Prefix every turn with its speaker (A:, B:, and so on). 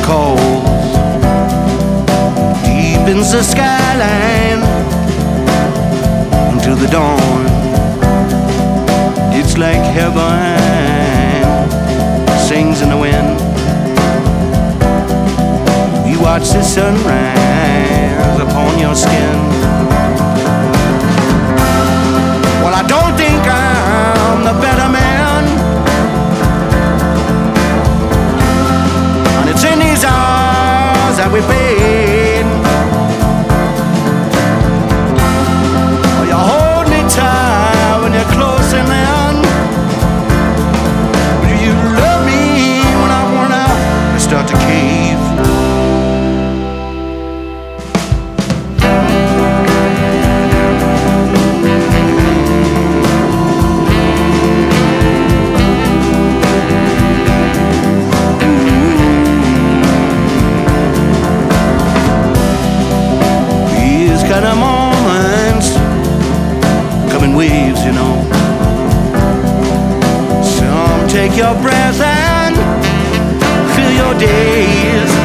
A: calls, deepens the skyline into the dawn. It's like heaven sings in the wind. You watch the sunrise upon your skin. Well, I don't think I'm the better man, and it's in these hours that we paid. Oh, you hold me tight when you're close in then. Do you love me when I wanna start to cave? Kind of moments come in waves, you know. Some take your breath and fill your days.